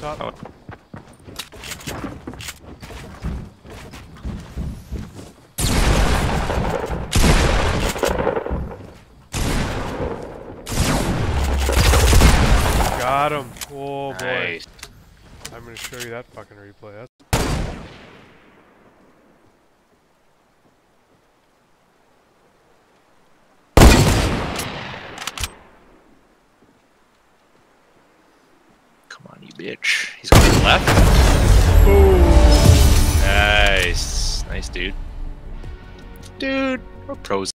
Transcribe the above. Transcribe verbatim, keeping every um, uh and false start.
top. Oh. Got him. Oh boy. Nice. I'm gonna show you that fucking replay. That's Come on, you bitch. He's going to the left. boom. Nice. Nice, dude. Dude, we're pros.